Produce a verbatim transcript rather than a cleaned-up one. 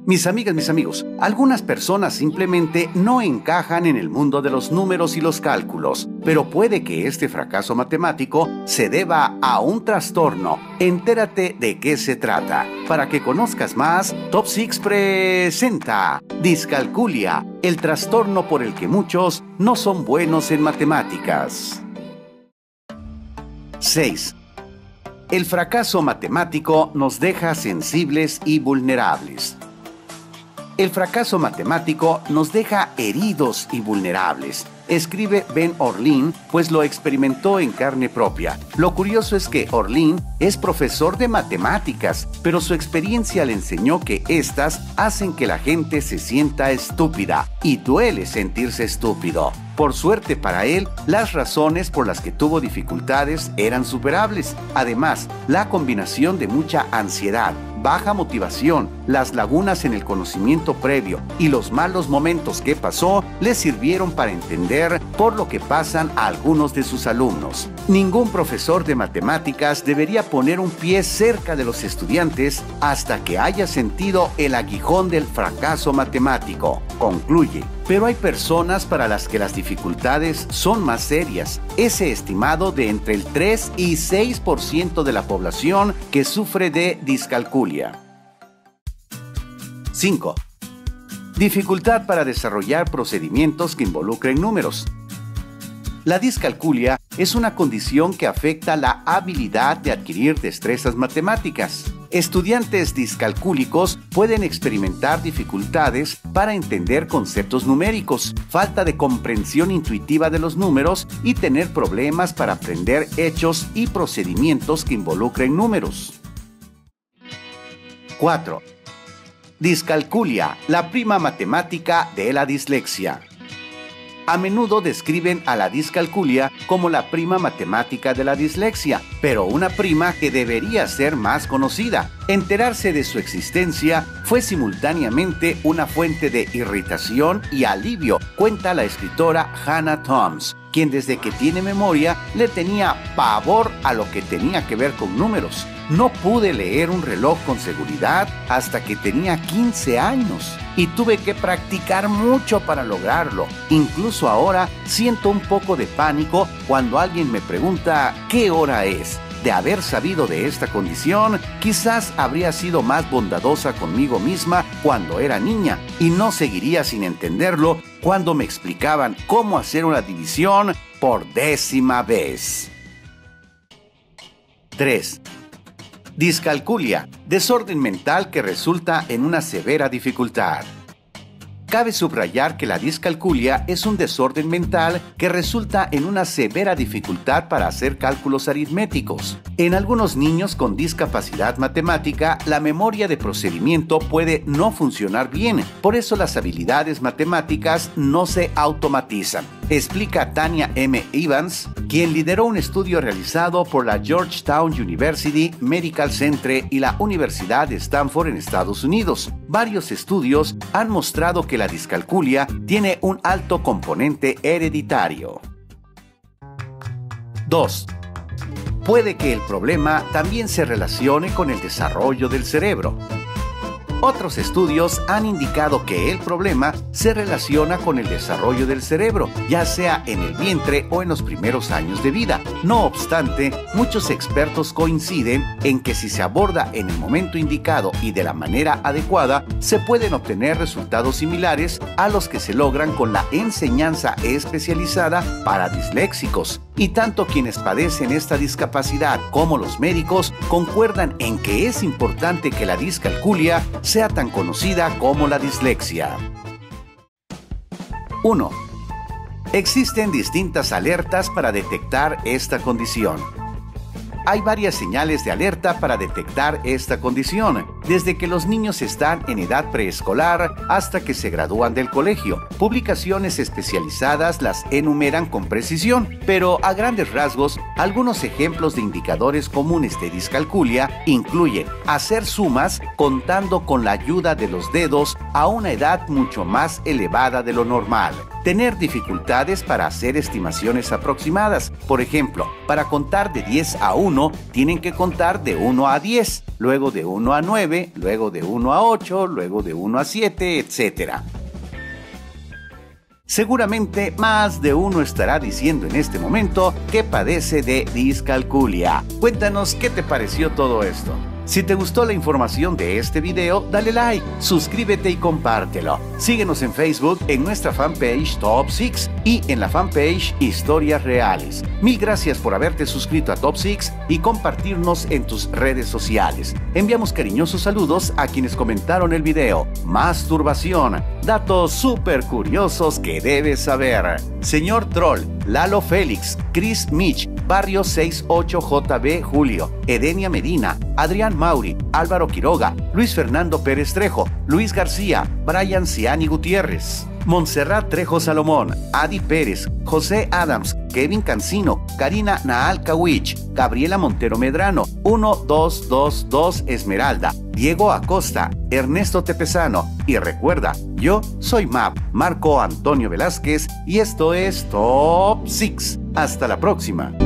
Mis amigas, mis amigos, algunas personas simplemente no encajan en el mundo de los números y los cálculos, pero puede que este fracaso matemático se deba a un trastorno. Entérate de qué se trata. Para que conozcas más, Top seis presenta Discalculia, el trastorno por el que muchos no son buenos en matemáticas. seis. El fracaso matemático nos deja sensibles y vulnerables. El fracaso matemático nos deja heridos y vulnerables, escribe Ben Orlin, pues lo experimentó en carne propia. Lo curioso es que Orlin es profesor de matemáticas, pero su experiencia le enseñó que éstas hacen que la gente se sienta estúpida, y duele sentirse estúpido. Por suerte para él, las razones por las que tuvo dificultades eran superables. Además, la combinación de mucha ansiedad, baja motivación, las lagunas en el conocimiento previo y los malos momentos que pasó le sirvieron para entender por lo que pasan a algunos de sus alumnos. Ningún profesor de matemáticas debería poner un pie cerca de los estudiantes hasta que haya sentido el aguijón del fracaso matemático, concluye. Pero hay personas para las que las dificultades son más serias. Ese estimado de entre el tres y seis por ciento de la población que sufre de discalculia. cinco. Dificultad para desarrollar procedimientos que involucren números. La discalculia es una condición que afecta la habilidad de adquirir destrezas matemáticas. Estudiantes discalcúlicos pueden experimentar dificultades para entender conceptos numéricos, falta de comprensión intuitiva de los números y tener problemas para aprender hechos y procedimientos que involucren números. cuatro. Discalculia, la prima matemática de la dislexia. A menudo describen a la discalculia como la prima matemática de la dislexia, pero una prima que debería ser más conocida. Enterarse de su existencia fue simultáneamente una fuente de irritación y alivio, cuenta la escritora Hannah Toms, quien desde que tiene memoria le tenía pavor a lo que tenía que ver con números. No pude leer un reloj con seguridad hasta que tenía quince años y tuve que practicar mucho para lograrlo. Incluso ahora siento un poco de pánico cuando alguien me pregunta ¿qué hora es? De haber sabido de esta condición, quizás habría sido más bondadosa conmigo misma cuando era niña y no seguiría sin entenderlo cuando me explicaban cómo hacer una división por décima vez. tres. Discalculia, desorden mental que resulta en una severa dificultad. Cabe subrayar que la discalculia es un desorden mental que resulta en una severa dificultad para hacer cálculos aritméticos. En algunos niños con discapacidad matemática, la memoria de procedimiento puede no funcionar bien, por eso las habilidades matemáticas no se automatizan. Explica Tania M. Evans, quien lideró un estudio realizado por la Georgetown University Medical Center y la Universidad de Stanford en Estados Unidos. Varios estudios han mostrado que la discalculia tiene un alto componente hereditario. dos. Puede que el problema también se relacione con el desarrollo del cerebro. Otros estudios han indicado que el problema se relaciona con el desarrollo del cerebro, ya sea en el vientre o en los primeros años de vida. No obstante, muchos expertos coinciden en que si se aborda en el momento indicado y de la manera adecuada, se pueden obtener resultados similares a los que se logran con la enseñanza especializada para disléxicos. Y tanto quienes padecen esta discapacidad como los médicos concuerdan en que es importante que la discalculia sea tan conocida como la dislexia. uno. Existen distintas alertas para detectar esta condición. Hay varias señales de alerta para detectar esta condición, desde que los niños están en edad preescolar hasta que se gradúan del colegio. Publicaciones especializadas las enumeran con precisión, pero a grandes rasgos, algunos ejemplos de indicadores comunes de discalculia incluyen hacer sumas contando con la ayuda de los dedos a una edad mucho más elevada de lo normal, Tener dificultades para hacer estimaciones aproximadas. Por ejemplo, para contar de diez a uno, tienen que contar de uno a diez, luego de uno a nueve, luego de uno a ocho, luego de uno a siete, etcétera. Seguramente más de uno estará diciendo en este momento que padece de discalculia. Cuéntanos qué te pareció todo esto. Si te gustó la información de este video, dale like, suscríbete y compártelo. Síguenos en Facebook en nuestra fanpage Top seis y en la fanpage Historias Reales. Mil gracias por haberte suscrito a Top seis y compartirnos en tus redes sociales. Enviamos cariñosos saludos a quienes comentaron el video. Masturbación, datos súper curiosos que debes saber. Señor Troll, Lalo Félix, Chris Mitch, Barrio sesenta y ocho J B Julio, Edenia Medina, Adrián Mauri, Álvaro Quiroga, Luis Fernando Pérez Trejo, Luis García, Brian Ciani Gutiérrez, Montserrat Trejo Salomón, Adi Pérez, José Adams, Kevin Cancino, Karina Naal Kawich, Gabriela Montero Medrano, uno dos dos dos Esmeralda, Diego Acosta, Ernesto Tepezano. Y recuerda, yo soy Map, Marco Antonio Velázquez, y esto es Top seis. Hasta la próxima.